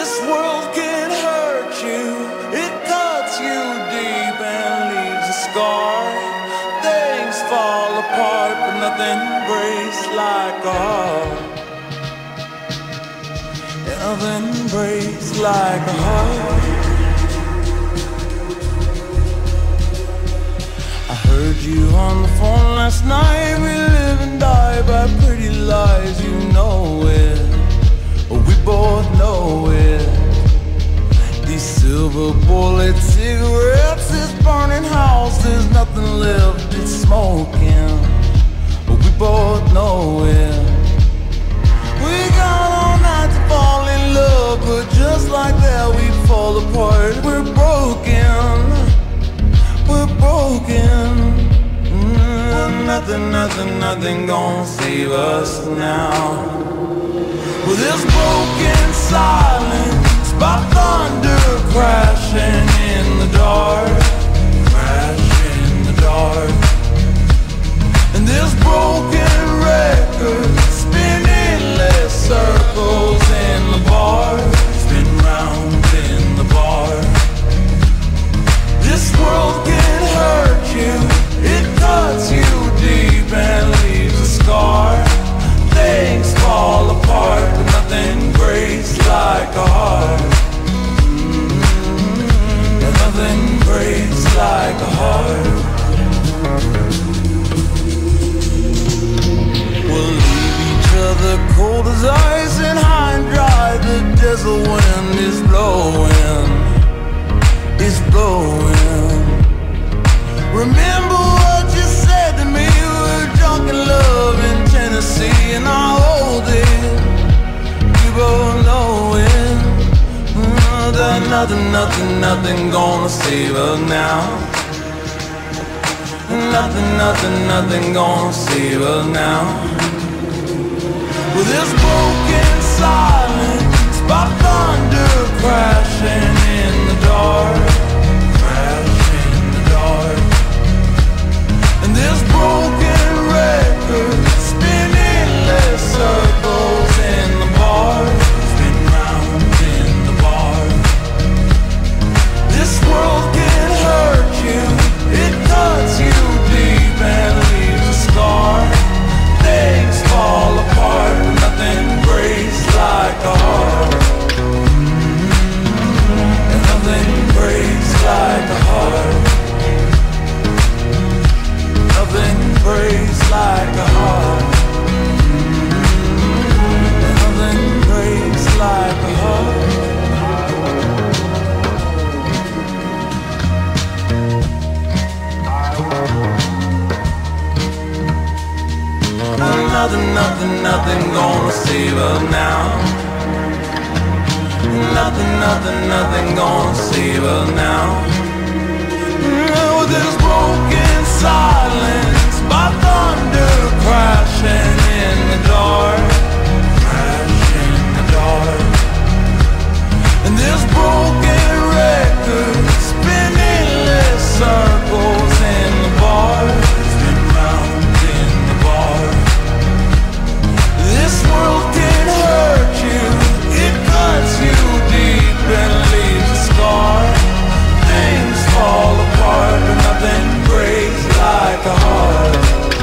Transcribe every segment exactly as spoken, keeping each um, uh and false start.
This world can hurt you, it cuts you deep and leaves a scar. Things fall apart, but nothing breaks like a heart. Nothing breaks like a heart. I heard you on the phone last night. We live and die by pretty lies, you know it. We both know it. These silver bullet cigarettes, this burning house, there's nothing left, it's smoking. We both know it. We got all night to fall in love, but just like that we fall apart. We're broken, we're broken. Mm, nothing, nothing, nothing gonna save us now. With this broken silence, by thunder crashing in the dark, crashing in the dark. And this broken record spinning less circles in the bar, spin round in the bar. This world can hurt you, it cuts you deep and leaves a scar. Things fall apart, but nothing breaks like a heart. Mm-hmm. And nothing breaks like a heart. We'll leave each other cold as ice and high and dry. The desert wind is blowing, it's blowing. Remember what you said to me, we were drunk in love in Tennessee, and I hold it, we both know it. Mm, that nothing, nothing, nothing gonna save us now. Nothing, nothing, nothing gonna save us now. With this broken silence, by thunder crashing in the dark, crashing in the dark. And this broken record spinning less circles in the bar, spin round in the bar. This world can hurt you, it cuts you deep and leaves a scar. Things fall apart, but nothing breaks like a heart. And nothing breaks like a heart. Nothing breaks like a heart. And nothing breaks like a heart. Nothing, nothing, nothing gonna save us now. Nothing, nothing, nothing gonna save us now. With this broken silence, by thunder crashing in the dark, crashing in the dark. And this broken record spinning less circles in the bar, spin round in the bar. This world can hurt you, it cuts you deep and leaves a scar. Things fall apart, but nothing breaks like a heart.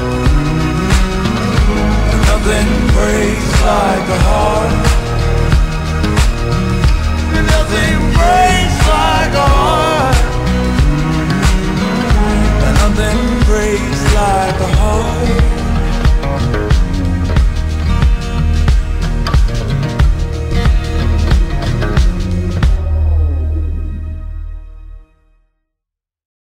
Mm-hmm. Nothing breaks like a heart. Nothing breaks.